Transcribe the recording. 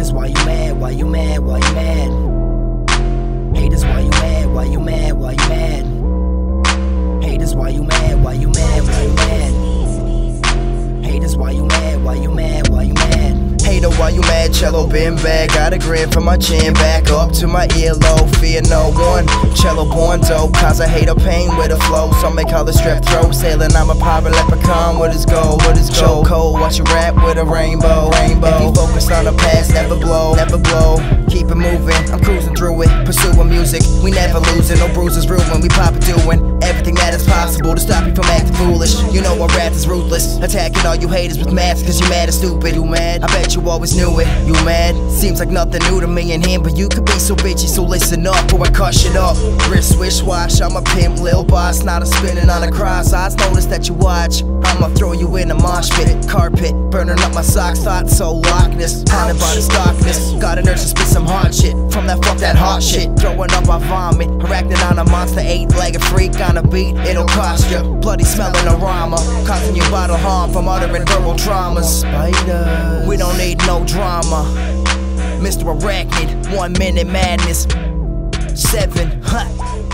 Haters, why you mad? Why you mad? Why you mad? Haters, why you mad? Why you mad? Why you mad? Haters, why you mad? Why you mad? Why you mad? Haters, why you mad? Why you mad? Why you mad? Hater, why you mad? Cello been back, got a grin from my chin back up to my earlobe. Fear no one, cello born dope. Cause I hate a pain with a flow. Some may call it strep throat. Sailing, I'm a pirate leprechaun with his gold, with his choke cold. Watch you rap with a rainbow. If you focus on the past, never blow, never blow. Keep it moving, I'm cruising through it. Pursuing music, we never losing. No bruises ruin, we pop it doing everything that is possible to stop you from acting foolish. You know our rap is ruthless, attacking all you haters with maths cause you mad and stupid. You mad? I bet you always knew it. You mad? Seems like nothing new to me and him, but you could be so bitchy, so listen up or I cut shit up. Wrist swish wash, I'm a pimp, lil boss, not a spinning on a cross. Eyes notice that you watch, I'ma throw you in a mosh pit. Carpet, burning up my socks, thought so Loch-ness. Haunted by this darkness, got an urge to spit some hard shit. From that fuck that hot shit, throwing up I vomit. Arachnid on a monster, 8-legged freak on a beat, it'll cost you. Bloody smelling aroma, causing you vital harm from uttering verbal traumas. Spiders, we don't need no drama. Mr. Arachnid, 1 minute madness. 7, huh?